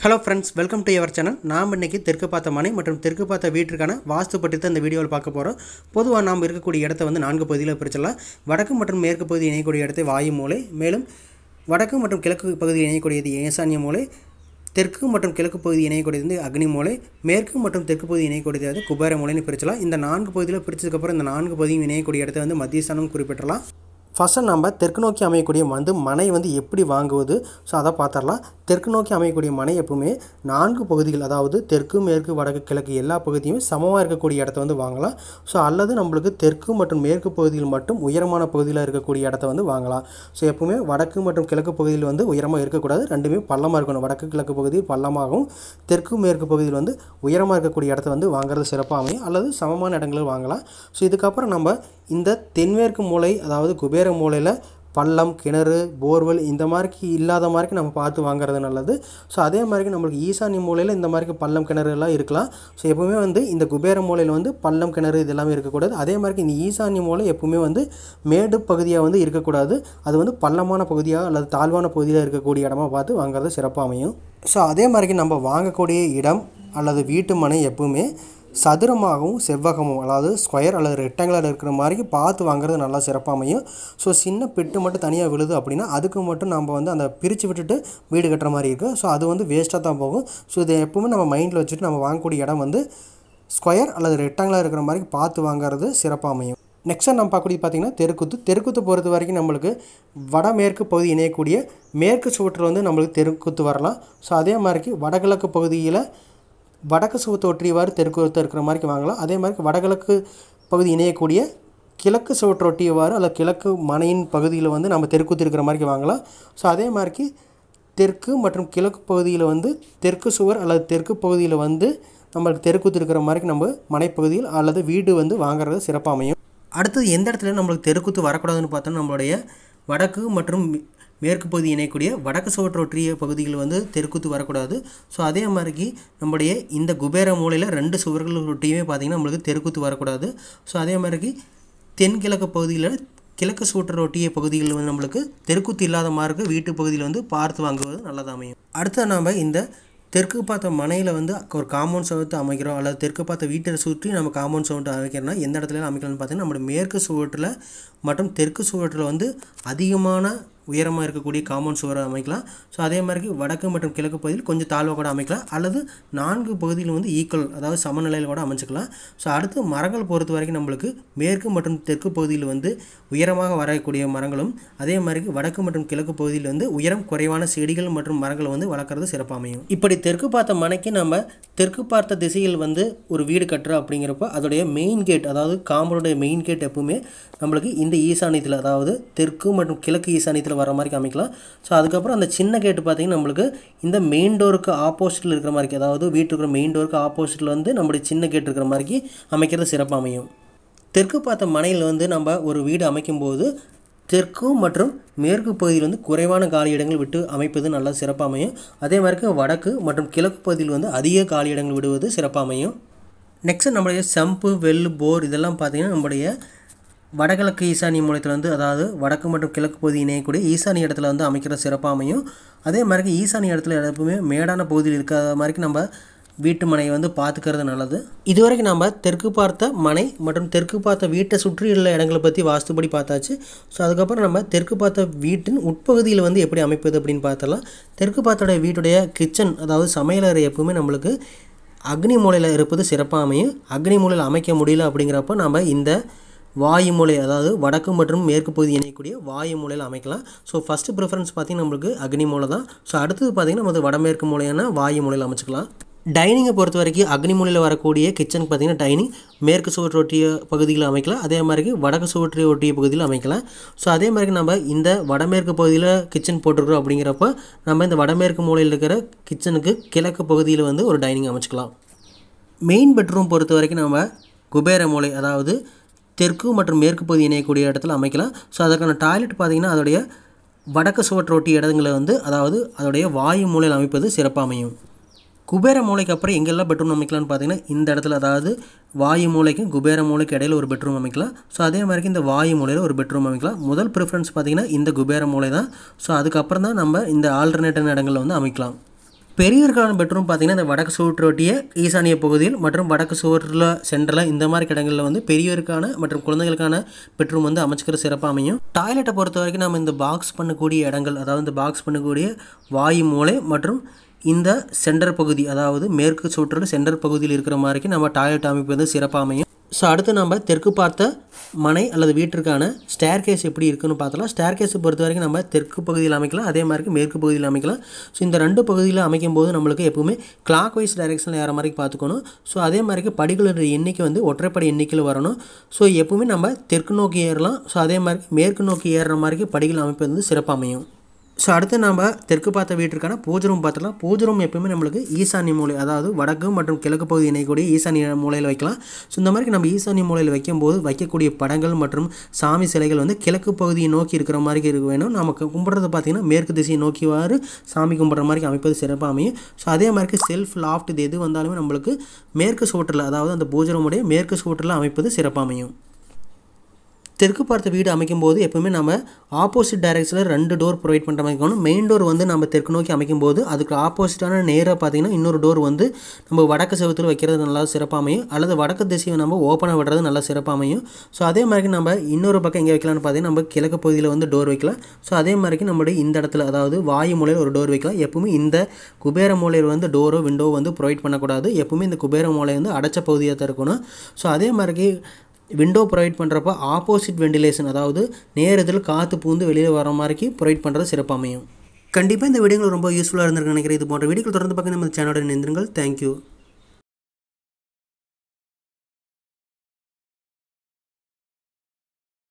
Hello friends, welcome to our channel. நாம் இன்னைக்கு தெற்கு பார்த்த மனை மற்றும் தெற்கு பார்த்த வீட்டிற்கான வாஸ்து பற்றி தான் இந்த வீடியோவில் பார்க்க போறோம். பொதுவா நாம் இருக்கக்கூடிய இடத்தை வந்து நான்கு பகுதியில் பிரிச்சலாம். வடக்கு மற்றும் மேற்கு பகுதி இணையக்கூடிய இடத்தை வாயு மூலை, மேலும் வடக்கு மற்றும் கிழக்கு பகுதி இணையக்கூடியது ஈசான்ய மூலை, தெற்கு மற்றும் கிழக்கு பகுதி இணையக்கூடியது வந்து அக்னி மூலை, மேற்கு மற்றும் தெற்கு பகுதி இணையக்கூடியது குபேர மூலைன்னு பிரிச்சலாம். இந்த நான்கு பகுதியில் பிரிச்சதுக்கு அப்புறம் இந்த நான்கு பகுதியும் இணையக்கூடிய இடத்தை வந்து மத்தியஸ்தானம் குறிப்பிடலாம். ஃபர்ஸ்ட் நம்ம தெற்கு நோக்கி அமையக்கூடிய மனை வந்து எப்படி வாங்குவது ஸோ அதை பார்த்துடலாம். தெற்கு நோக்கி அமையக்கூடிய மனை எப்பவுமே நான்கு பகுதிகள், அதாவது தெற்கு மேற்கு வடக்கு கிழக்கு எல்லா பகுதியும் சமமாக இருக்கக்கூடிய இடத்த வந்து வாங்கலாம். ஸோ அல்லது நம்மளுக்கு தெற்கு மற்றும் மேற்கு பகுதியில் மட்டும் உயரமான பகுதியில் இருக்கக்கூடிய இடத்த வந்து வாங்கலாம். ஸோ எப்பவுமே வடக்கு மற்றும் கிழக்கு பகுதியில் வந்து உயரமாக இருக்கக்கூடாது, ரெண்டுமே பள்ளமாக இருக்கணும். வடக்கு கிழக்கு பகுதியில் பள்ளமாகவும் தெற்கு மேற்கு பகுதியில் வந்து உயரமாக இருக்கக்கூடிய இடத்த வந்து வாங்குறது சிறப்பாக அமையும், அல்லது சமமான இடங்களில் வாங்கலாம். ஸோ இதுக்கப்புறம் நம்ம இந்த தென்மேற்கு மூலை, அதாவது குபேர மூலையில் பள்ளம், கிணறு, போர்வெல் இந்த மாதிரி இல்லாத மாதிரி நம்ம பார்த்து வாங்குறது நல்லது. ஸோ அதே மாதிரி நம்மளுக்கு ஈசான்ய மூலையில் இந்த மாதிரி பள்ளம், கிணறு எல்லாம் இருக்கலாம். ஸோ எப்பவுமே வந்து இந்த குபேர மூலையில் வந்து பள்ளம், கிணறு இது எல்லாமே இருக்கக்கூடாது. அதே மாதிரி இந்த ஈசான்ய மூலை எப்பவுமே வந்து மேடு பகுதியாக வந்து இருக்கக்கூடாது. அது வந்து பள்ளமான பகுதியாக அல்லது தாழ்வான பகுதியில் இருக்கக்கூடிய இடமா பார்த்து வாங்குறது சிறப்பாக அமையும். ஸோ அதே மாதிரி நம்ம வாங்கக்கூடிய இடம் அல்லது வீட்டு மனை எப்பவுமே சதுரமாகவும் செவ்வகமும், அதாவது ஸ்கொயர் அல்லது ரெக்டாங்குலர் இருக்கிற மாதிரி பார்த்து வாங்குறது நல்லா சிறப்பாக அமையும். ஸோ சின்ன பெட்டு மட்டும் தனியாக விழுது அப்படின்னா அதுக்கு மட்டும் நம்ம வந்து அந்த பிரித்து விட்டுட்டு வீடு கட்டுற மாதிரி இருக்குது. ஸோ அது வந்து வேஸ்ட்டாக தான் போகும். ஸோ இதை எப்பவுமே நம்ம மைண்டில் வச்சுட்டு நம்ம வாங்கக்கூடிய இடம் வந்து ஸ்கொயர் அல்லது ரெக்டாங்குலர் இருக்கிற மாதிரி பார்த்து வாங்குறது சிறப்பாக அமையும். நெக்ஸ்ட்டாக நம்ம பார்க்கக்கூடிய பார்த்திங்கன்னா தெருக்குத்து பொறுத்த வரைக்கும் நம்மளுக்கு வடமேற்கு பகுதி இணையக்கூடிய மேற்கு சுவற்றில் வந்து நம்மளுக்கு தெருக்குத்து வரலாம். ஸோ அதே மாதிரிக்கு வடகிழக்கு பகுதியில் வடக்கு சுவத்தை ஒற்றியவாறு தெற்குத்து இருக்கிற மாதிரி வாங்கலாம். அதே மாதிரி வடகிழக்கு பகுதி இணையக்கூடிய கிழக்கு சுவற்றை ஒட்டியவாறு அல்லது கிழக்கு மனையின் பகுதியில் வந்து நம்ம தெற்குத்து இருக்கிற மாதிரி வாங்கலாம். ஸோ அதே மாதிரி தெற்கு மற்றும் கிழக்கு பகுதியில் வந்து தெற்கு சுவர் அல்லது தெற்கு பகுதியில் வந்து நம்மளுக்கு தெற்குத்து இருக்கிற மாதிரி நம்ம மனைப்பகுதியில் அல்லது வீடு வந்து வாங்குறது சிறப்பாக அமையும். அடுத்தது எந்த இடத்துல நம்மளுக்கு தெருக்குத்து வரக்கூடாதுன்னு பார்த்தோன்னா நம்மளுடைய வடக்கு மற்றும் மேற்கு பகுதி இணையக்கூடிய வடக்கு சுவற்றை ஒற்றிய பகுதிகள் வந்து தெருக்குத்து வரக்கூடாது. ஸோ அதே மாதிரிக்கு நம்முடைய இந்த குபேர மூலையில் ரெண்டு சுவர்கள் ஒட்டியுமே பார்த்திங்கன்னா நம்மளுக்கு தெருக்குத்து வரக்கூடாது. ஸோ அதே மாதிரிக்கு தென்கிழக்கு பகுதியில் கிழக்கு சுவற்றை ஒட்டிய பகுதிகள் வந்து நம்மளுக்கு தெருக்குத்து இல்லாத மாதிரி வீட்டு பகுதியில் வந்து பார்த்து வாங்குவது நல்லதாக அமையும். அடுத்து நம்ம இந்த தெற்கு பார்த்த மனையில் வந்து ஒரு காம்பவுண்ட் சுவத்தை அமைக்கிறோம், அல்லது தெற்கு பார்த்த வீட்டை சுற்றி நம்ம காம்பவுண்ட் சுவத்தை அமைக்கிறோம்னா எந்த இடத்துல அமைக்கலாம்னு பார்த்தீங்கன்னா நம்மளுடைய மேற்கு சுவற்றில் மற்றும் தெற்கு சுவற்றில் வந்து அதிகமான உயரமாக இருக்கக்கூடிய காம்பவுண்ட் சுவரை அமைக்கலாம். ஸோ அதே மாதிரி வடக்கு மற்றும் கிழக்கு பகுதியில் கொஞ்சம் தாழ்வாக கூட அமைக்கலாம், அல்லது நான்கு பகுதியில் வந்து ஈக்குவல், அதாவது சமநிலையில் கூட அமைச்சிக்கலாம். ஸோ அடுத்து மரங்கள் பொறுத்த வரைக்கும் நம்மளுக்கு மேற்கு மற்றும் தெற்கு பகுதியில் வந்து உயரமாக வரக்கூடிய மரங்களும், அதே மாதிரி வடக்கு மற்றும் கிழக்கு பகுதியில் வந்து உயரம் குறைவான செடிகள் மற்றும் மரங்களை வந்து வளர்க்குறது சிறப்பாக அமையும். இப்படி தெற்கு பார்த்த மனைக்கு நம்ம தெற்கு பார்த்த திசையில் வந்து ஒரு வீடு கட்டுறோம் அப்படிங்கிறப்ப அதோடைய மெயின் கேட், அதாவது காம்பவுண்டோடைய மெயின் கேட் எப்பவுமே நம்மளுக்கு இந்த ஈசானியத்தில், அதாவது தெற்கு மற்றும் கிழக்கு ஈசானியத்தில் வர மாதிரி அமைக்கலாம். ஸோ அதுக்கப்புறம் அந்த சின்ன கேட்டு பார்த்திங்கன்னா நம்மளுக்கு இந்த மெயின் டோருக்கு ஆப்போசிட்டில் இருக்கிற மாதிரி, அதாவது வீட்டுக்கு மெயின் டோருக்கு ஆப்போசிட்டில் வந்து நம்மளுடைய சின்ன கேட் இருக்கிற மாதிரி அமைக்கிறது சிறப்பாக அமையும். தெற்கு பார்த்த மனையில் வந்து நம்ம ஒரு வீடு அமைக்கும்போது தெற்கு மற்றும் மேற்கு பகுதியில் வந்து குறைவான காலி இடங்கள் விட்டு அமைப்பது நல்லா சிறப்பாக அமையும். அதே மாதிரி வடக்கு மற்றும் கிழக்கு பகுதியில் வந்து அதிக காலி இடங்கள் விடுவது சிறப்பாக அமையும். நெக்ஸ்ட் நம்மளுடைய சம்பு, வெல், போர் இதெல்லாம் பார்த்திங்கன்னா நம்முடைய வடகிழக்கு ஈசானிய மூலத்தில் வந்து, அதாவது வடக்கு மற்றும் கிழக்கு பகுதி இணையக்கூடிய ஈசானிய இடத்துல வந்து அமைக்கிற சிறப்பாக அமையும். அதே மாதிரி ஈசானிய இடத்துல எப்பவுமே மேடான பகுதியில் இருக்கிற மாதிரி நம்ம வீட்டு மனையை வந்து பார்த்துக்கிறது நல்லது. இதுவரைக்கும் நம்ம தெற்கு பார்த்த மனை மற்றும் தெற்கு பார்த்த வீட்டை சுற்றியுள்ள இடங்களை பற்றி வாஸ்துபடி பார்த்தாச்சு. ஸோ அதுக்கப்புறம் நம்ம தெற்கு பார்த்த வீட்டின் உட்பகுதியில் வந்து எப்படி அமைப்பது அப்படின்னு பார்த்தலாம். தெற்கு பார்த்தோடைய வீட்டுடைய கிச்சன், அதாவது சமையலறை எப்பவுமே நம்மளுக்கு அக்னி மூலையில் இருப்பது சிறப்பாக அமையும். அக்னி மூலையில் அமைக்க முடியல அப்படிங்கிறப்ப நம்ம இந்த வாயு மூலை, அதாவது வடக்கு மற்றும் மேற்கு பகுதி இணையக்கூடிய வாயு மூலையில் அமைக்கலாம். ஸோ ஃபஸ்ட்டு ப்ரிஃபரன்ஸ் பார்த்திங்கன்னா நம்மளுக்கு அக்னி மூலை தான். ஸோ அடுத்தது பார்த்திங்கன்னா நம்ம வடமேற்கு மூலையான வாயு மூலையில் அமைச்சிக்கலாம். டைனிங்கை பொறுத்த வரைக்கும் அக்னி மூலையில் வரக்கூடிய கிச்சனுக்கு பார்த்திங்கன்னா டைனிங் மேற்கு சுவற்றை ஒட்டிய பகுதியில் அமைக்கலாம், அதே மாதிரி வடக்கு சுவற்றை ஒட்டிய பகுதியில் அமைக்கலாம். ஸோ அதே மாதிரி நம்ம இந்த வடமேற்கு பகுதியில் கிச்சன் போட்டிருக்கிறோம் அப்படிங்கிறப்ப நம்ம இந்த வடமேற்கு மூலையில் இருக்கிற கிச்சனுக்கு கிழக்கு பகுதியில் வந்து ஒரு டைனிங் அமைச்சிக்கலாம். மெயின் பெட்ரூம் பொறுத்த வரைக்கும் நம்ம குபேர மூலை, அதாவது தெற்கு மற்றும் மேற்கு பகுதி இணையக்கூடிய இடத்துல அமைக்கலாம். ஸோ அதற்கான டாய்லெட் பார்த்திங்கன்னா அதோடைய வடக்கு சுவற்றை ஒட்டிய இடங்களை வந்து, அதாவது அதோடைய வாயு மூலையில் அமைப்பது சிறப்பாக அமையும். குபேர மூலைக்கு அப்புறம் எங்கெல்லாம் பெட்ரூம் அமைக்கலாம்னு பார்த்திங்கன்னா இந்த இடத்துல, அதாவது வாயு மூலைக்கும் குபேர மூலைக்கு இடையில் ஒரு பெட்ரூம் அமைக்கலாம். ஸோ அதே மாதிரி இந்த வாயு மூலையில் ஒரு பெட்ரூம் அமைக்கலாம். முதல் ப்ரிஃபரன்ஸ் பார்த்திங்கன்னா இந்த குபேர மூலை தான். ஸோ அதுக்கப்புறம் தான் நம்ம இந்த ஆல்டர்னேட்டான இடங்களில் வந்து அமைக்கலாம். பெரியவருக்கான பெட்ரூம் பார்த்திங்கன்னா இந்த வடக்கு சுவற்றொட்டிய ஈசானிய பகுதியில் மற்றும் வடக்கு சுவற்றில் சென்டரில் இந்த மாதிரி இடங்களில் வந்து பெரியவருக்கான மற்றும் குழந்தைகளுக்கான பெட்ரூம் வந்து அமைச்சிக்கிற சிறப்பாக அமையும். டாய்லெட்டை பொறுத்த வரைக்கும் நம்ம இந்த பாக்ஸ் பண்ணக்கூடிய இடங்கள், அதாவது இந்த பாக்ஸ் பண்ணக்கூடிய வாயு மூலை மற்றும் இந்த சென்டர் பகுதி, அதாவது மேற்கு சுவற்றில் சென்டர் பகுதியில் இருக்கிற மாதிரிக்கு நம்ம டாய்லெட் அமைப்பு வந்து சிறப்பாக அமையும். ஸோ அடுத்து நம்ம தெற்கு பார்த்த மனை அல்லது வீட்டிற்கான ஸ்டேர் கேஸ் எப்படி இருக்குன்னு பார்த்தலாம். ஸ்டேர் கேஸை பொறுத்த வரைக்கும் நம்ம தெற்கு பகுதியில் அமைக்கலாம், அதே மாதிரி மேற்கு பகுதியில் அமைக்கலாம். ஸோ இந்த 2 பகுதியில் அமைக்கும் போது நம்மளுக்கு எப்பவுமே கிளாக் வைஸ் டைரெக்ஷனில் ஏற மாதிரி பார்த்துக்கணும். ஸோ அதே மாதிரிக்கு படிகளோட எண்ணிக்கை வந்து ஒற்றைப்படை எண்ணிக்கையில் வரணும். ஸோ எப்பவுமே நம்ம தெற்கு நோக்கி ஏறலாம். ஸோ அதே மாதிரி மேற்கு நோக்கி ஏறுற மாதிரிக்கு படிகள் அமைப்பு வந்து சிறப்பாக அமையும். ஸோ அடுத்து நம்ம தெற்கு பார்த்த வீட்டிற்கான பூஜை ரூம் பார்த்துக்கலாம். பூஜை ரூம் எப்பவுமே நம்மளுக்கு ஈசானிய மூலை, அதாவது வடக்கு மற்றும் கிழக்கு பகுதி இணையக்கூடிய ஈசானிய மூலையில் வைக்கலாம். ஸோ இந்த மாதிரி நம்ம ஈசானிய மூலையில் வைக்கும்போது வைக்கக்கூடிய படங்கள் மற்றும் சாமி சிலைகள் வந்து கிழக்கு பகுதியை நோக்கி இருக்கிற மாதிரி இருக்க வேணும். நமக்கு கும்பிட்றது பார்த்திங்கன்னா மேற்கு திசையை நோக்கிவாறு சாமி கும்பிட்ற மாதிரி அமைப்பது சிறப்பாக அமையும். ஸோ அதே மாதிரி செல்ஃப் லாஃப்ட் இது எது வந்தாலுமே நம்மளுக்கு மேற்கு சுவற்றில், அதாவது அந்த பூஜை ரூமுடைய மேற்கு சுவற்றில் அமைப்பது சிறப்பாக அமையும். தெற்கு பார்த்த வீடு அமைக்கும் போது எப்பவுமே நம்ம ஆப்போசிட் டைரெக்ஷனில் 2 டோர் ப்ரொவைட் பண்ணுற மாதிரி இருக்கணும். மெயின் டோர் வந்து நம்ம தெற்கு நோக்கி அமைக்கும் போது அதுக்கு ஆப்போசிட்டான நேராக பார்த்திங்கன்னா இன்னொரு டோர் வந்து நம்ம வடக்கு செவத்தில் வைக்கிறது நல்லா சிறப்பாக அமையும், அல்லது வடக்கு திசையை நம்ம ஓப்பனாக விடுறது நல்லா சிறப்பாக அமையும். ஸோ அதே மாதிரி நம்ம இன்னொரு பக்கம் எங்கே வைக்கலாம்னு பார்த்தீங்கன்னா நம்ம கிழக்கு பகுதியில் வந்து டோர் வைக்கலாம். ஸோ அதே மாதிரிக்கு நம்மளுடைய இந்த இடத்துல, அதாவது வாயு மூலையில் ஒரு டோர் வைக்கலாம். எப்பவுமே இந்த குபேர மூலையில் வந்து டோரோ விண்டோ வந்து ப்ரொவைட் பண்ணக்கூடாது. எப்பவுமே இந்த குபேர மூலை வந்து அடைச்ச பகுதியாக தான் இருக்கணும். ஸோ அதே மாதிரிக்கு விண்டோ ப்ரொவைட் பண்ணுறப்ப ஆப்போசிட் வெண்டிலேஷன், அதாவது நேரத்தில் காற்று பூந்து வெளியில் வர மாதிரிக்கு ப்ரொவைட் பண்ணுறது சிறப்பாக அமையும். கண்டிப்பாக இந்த வீடியோங்கள் ரொம்ப யூஸ்ஃபுல்லாக இருந்திருக்கு நினைக்கிறேன். இது போன்ற வீடியோக்கள் தொடர்ந்து பார்க்க நம்ம சேனலோட இணைந்திருங்கள். தேங்க்யூ.